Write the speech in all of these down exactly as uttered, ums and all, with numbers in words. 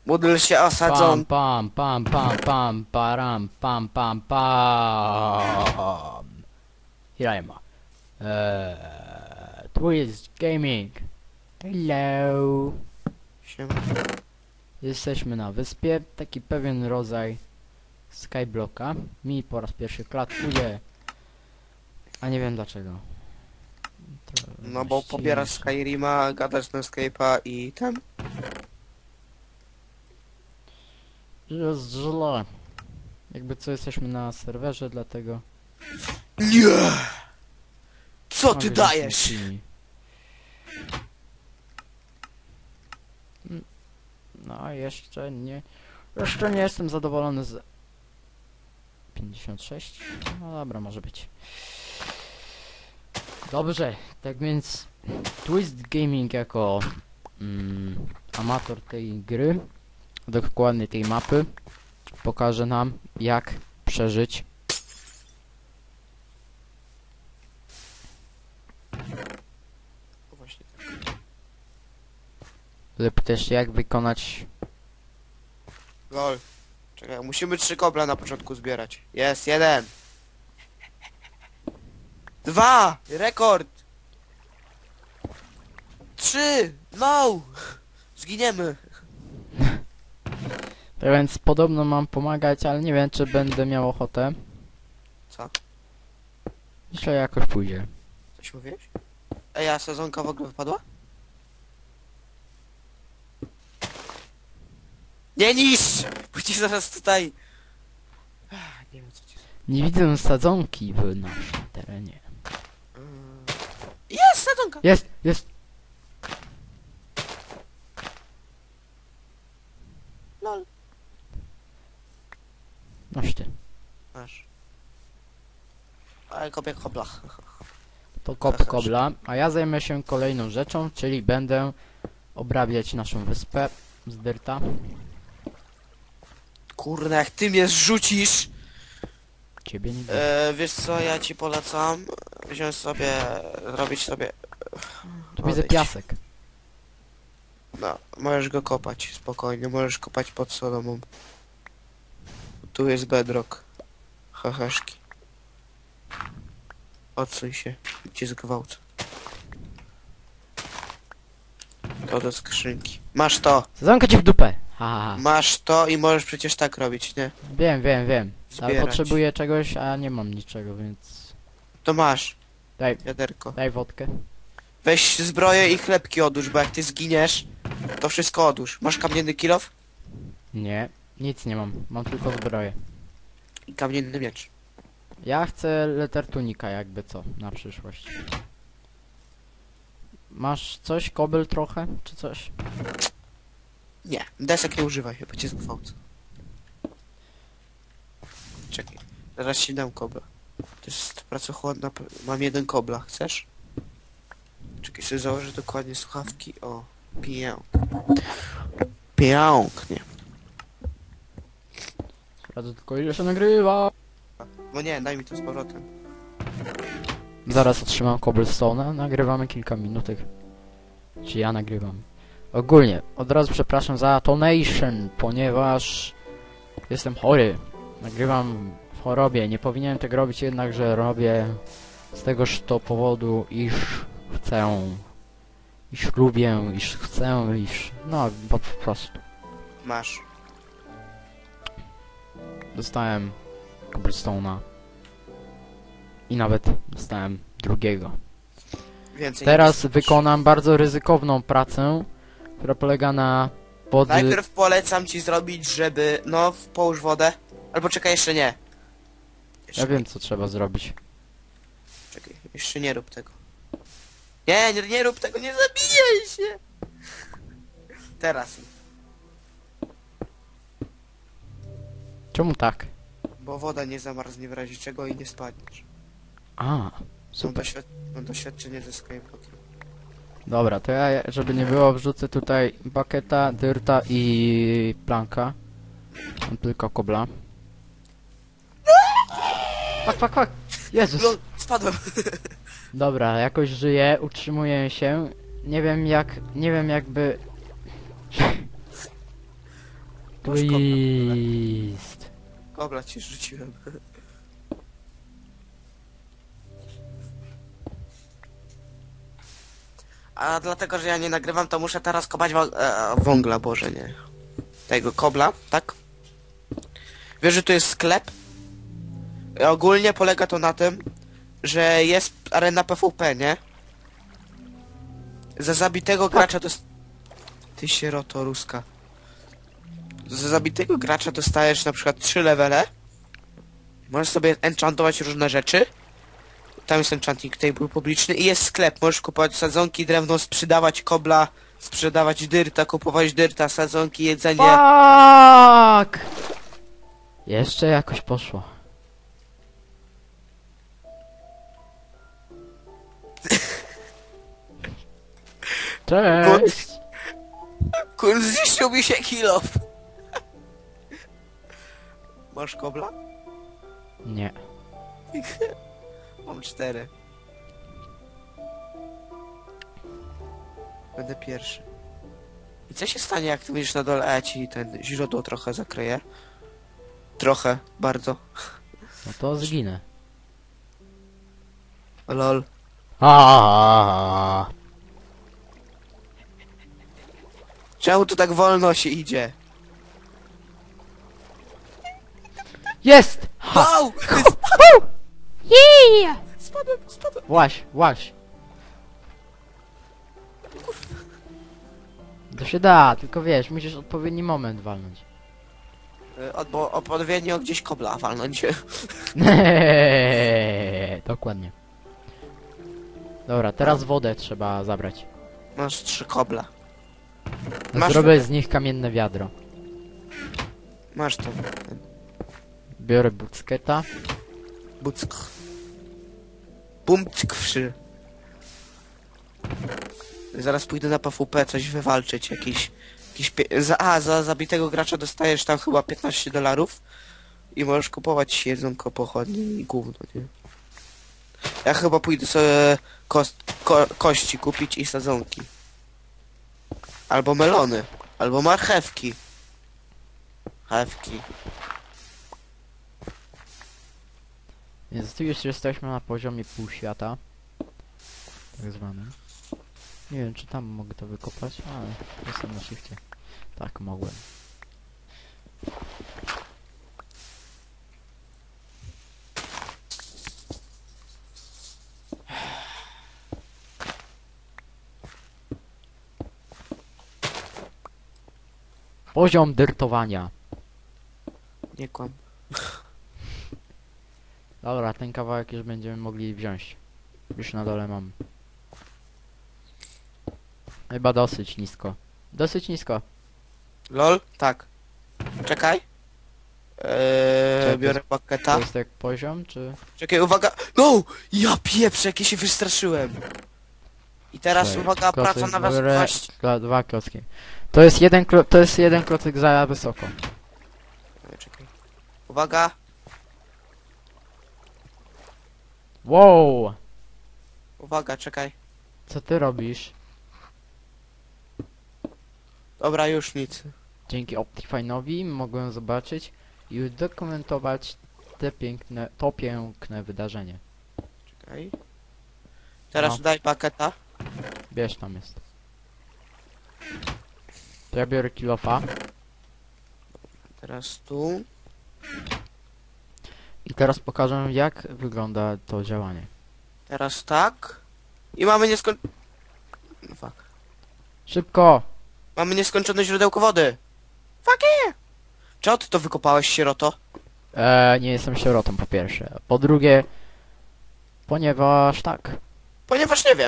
Módl się osadzą. Pam, pam, pam, pam, pam, param, pam, pam, pam. Here I am. Eee, Twist Gaming. Hello. Siema. Jesteśmy na wyspie. Taki pewien rodzaj skyblocka. Mi po raz pierwszy klatkuje. A nie wiem dlaczego. To No bo właściwie pobierasz jeszcze- Skyrima, gadasz na Skype'a i ten. Jest źle. Jakby co, jesteśmy na serwerze, dlatego... Nie! Co No, ty więc dajesz? musi- No, jeszcze nie... Jeszcze nie jestem zadowolony z... pięćdziesiąt sześć? No dobra, może być. Dobrze, tak więc... Twist Gaming jako... Mm, amator tej gry, dokładnie tej mapy, pokaże nam, jak przeżyć Właśnie. lub też jak wykonać... Lol. Czekaj, musimy trzy kobla na początku zbierać. Jest, jeden. Dwa! Rekord! Trzy! No! Zginiemy. Tak więc podobno mam pomagać, ale nie wiem, czy będę miał ochotę. Co? Myślę, jakoś pójdzie. Coś mówiłeś? Ej, a sezonka w ogóle wypadła? Nie niszcz! Bo ci zaraz tutaj... Ach, nie wiem co ci... Nie widzę sadzonki w naszym terenie. Mm. Jest sezonka! Jest, jest! Lol. Noś ty. Masz. Ale kopię kobla. To kop kobla, a ja zajmę się kolejną rzeczą, czyli będę obrabiać naszą wyspę z dyrta. Kurde, jak ty mnie zrzucisz! Ciebie nie widzę. E, wiesz co, ja ci polecam wziąć sobie, zrobić sobie... Tu widzę odejdź. piasek. No, możesz go kopać, spokojnie, możesz kopać pod Sodomą. Tu jest bedrock. Hahaszki. Odsuń się, cię zgwałcę. To do skrzynki. Masz to! Sadzonkę ci w dupę! Ha, ha, ha. Masz to i możesz przecież tak robić, nie? Wiem, wiem, wiem. Ale Zbierać. potrzebuję czegoś, a nie mam niczego, więc... To masz. Daj, Wiaderko. daj wodkę. Weź zbroję i chlebki odłóż, bo jak ty zginiesz, to wszystko odłóż. Masz kamienny kilof? Nie, nic nie mam. Mam tylko zbroję. I kamienny miecz. Ja chcę letertunika jakby co, na przyszłość. Masz coś, kobyl trochę, czy coś? Nie, desek nie używaj, chyba cię zgwałcę. Czekaj, zaraz ci dam kobla. To jest pracochłodna, p- mam jeden kobla, chcesz? Czekaj, sobie założę dokładnie słuchawki, o, piję. Pięknie. Sprawdzę tylko ile się nagrywa. No nie, daj mi to z powrotem. Zaraz otrzymam cobblestone'a, nagrywamy kilka minutek. Czy ja nagrywam? Ogólnie, od razu przepraszam za tonation, ponieważ jestem chory. Nagrywam w chorobie, nie powinienem tego robić, jednakże robię z tegoż to powodu, iż chcę, iż lubię, iż chcę, iż... no, po, po prostu. Masz. Dostałem cobblestone'a. I nawet dostałem drugiego. Więcej Teraz nie wykonam bardzo ryzykowną pracę, która polega na wody... Najpierw polecam ci zrobić, żeby... No, w- połóż wodę. Albo czekaj, jeszcze nie. Jeszcze Ja wiem, co trzeba zrobić. Czekaj, jeszcze nie rób tego. Nie, nie, nie rób tego, nie zabijaj się! Teraz. Czemu tak? Bo woda nie zamarznie w razie czego i nie spadniesz. A, Mam, super. doświad mam doświadczenie ze Skyblockiem. Dobra, to ja, żeby nie było, wrzucę tutaj baketa, dyrta i planka. Mam tylko kobla. Fak, fak, fak! Jezus! Lol, spadłem! Dobra, jakoś żyję, utrzymuję się. Nie wiem jak, nie wiem jakby... Masz kobla. Twist. Kobla ci rzuciłem. A dlatego, że ja nie nagrywam, to muszę teraz kopać wo e, wągla, boże nie. Tego kobla, tak? Wiesz, że tu jest sklep? E, ogólnie polega to na tym, że jest arena P V P, nie? Za zabitego gracza to... Ty sieroto ruska. Za zabitego gracza dostajesz na przykład trzy levele. Możesz sobie enchantować różne rzeczy. Tam jest enchanting table publiczny i jest sklep. Możesz kupować sadzonki, drewno, sprzedawać kobla, sprzedawać dyrta, kupować dyrta, sadzonki, jedzenie. Fuck! Jeszcze jakoś poszło. Cześć! Kur, zniszczył mi się kilof. Masz kobla? Nie. Mam cztery. Będę pierwszy. I co się stanie, jak ty będziesz na dole, a ja ci ten źródło trochę zakryję? Trochę, bardzo. No to zginę. Lol. Aaaa. Czemu tu tak wolno się idzie? Jest! Ha! Wow! Yeah! Spadłem, spadłem. Właś, właś. To się da, tylko wiesz, musisz odpowiedni moment walnąć. Y, Od, bo odpowiednio gdzieś kobla walnąć. Dokładnie. Dobra, teraz wodę trzeba zabrać. Masz trzy kobla. Masz, Zrobię z nich kamienne wiadro. masz to. Biorę bucketa. Buck. Bumckwszy. Zaraz pójdę na P V P coś wywalczyć, jakiś... jakiś pie... za, a, za zabitego gracza dostajesz tam chyba piętnaście dolarów i możesz kupować jedzonko, pochodnie i gówno, nie? Ja chyba pójdę sobie kost, ko, kości kupić i sadzonki. Albo melony, albo marchewki. Marchewki. Więc tu już jesteśmy na poziomie półświata. Tak zwanym. Nie wiem, czy tam mogę to wykopać, ale jestem na shifcie. Tak, mogłem. Poziom dyrtowania. Nie kłam. Dobra, ten kawałek już będziemy mogli wziąć. Już na dole mam. Chyba dosyć nisko. Dosyć nisko. Lol? Tak. Czekaj. Eee, Czekaj, biorę To paketa. jest jak poziom, czy... Czekaj, uwaga! No! Ja pieprzę, jakie się wystraszyłem. I teraz Czekaj, uwaga, praca klocek na w górę, wysokości. kla- Dwa klocki. To jest jeden klo to jest jeden klocek za wysoko. Czekaj, czekaj. Uwaga! Wow! Uwaga, czekaj. Co ty robisz? Dobra, już nic. Dzięki Optifine'owi mogłem zobaczyć i udokumentować te piękne, to piękne wydarzenie. Czekaj. Teraz No. daj paketa. Wiesz, tam jest. To ja biorę kilofa Teraz tu. i teraz pokażę, jak wygląda to działanie. Teraz tak. I mamy nieskoń... Fuck. Szybko! Mamy nieskończone źródełko wody. Fuck yeah! Czemu ty to wykopałeś, sieroto? Eee, nie jestem sierotą, po pierwsze. Po drugie, ponieważ tak. Ponieważ nie wiem.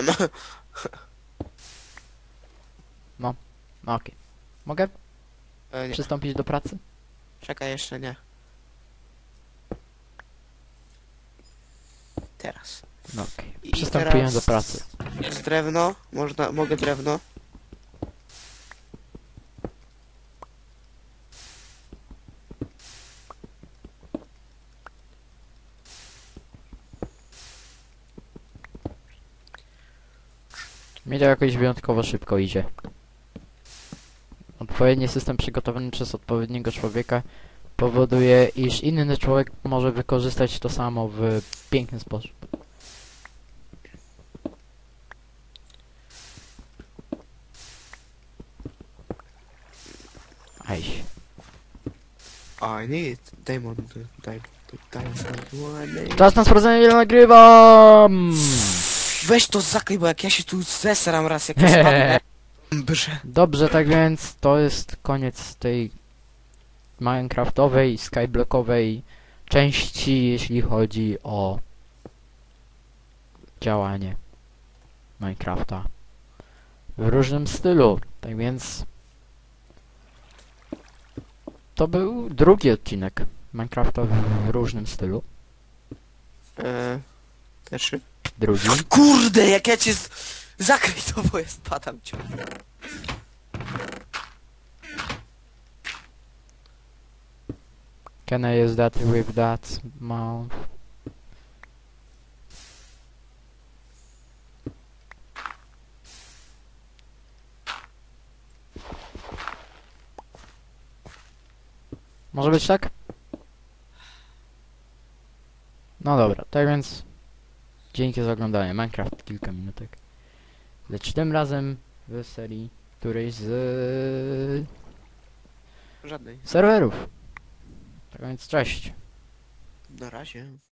No okej. Mogę E, nie. przystąpić do pracy? Czekaj, jeszcze nie. Teraz. No okej. I Przystępuję teraz do pracy. Jest drewno. Można, mogę drewno. Mi to jakoś wyjątkowo szybko idzie. Od odpowiedni system przygotowany przez odpowiedniego człowieka powoduje, iż inny człowiek może wykorzystać to samo w piękny sposób. Aj. I need diamond, diamond, diamond, money. Czas na sprawdzenie, ile nagrywam! Weź to zakryj, bo jak ja się tu zesram raz, jak ja spadnę. Brze. Dobrze, tak więc to jest koniec tej minecraftowej, skyblockowej części, jeśli chodzi o działanie Minecrafta w różnym stylu. Tak więc to był drugi odcinek Minecrafta w różnym stylu. Eee, pierwszy. Drugi. Kurde, jak ja cię z... zakryj to, bo ja spadam ciągle. Can I use that with that mount? Może być tak? No dobra, tak więc dzięki za oglądanie Minecraft kilka minutek. Lecz tym razem w serii którejś z Żadnej. serwerów. Tak więc cześć. Na razie.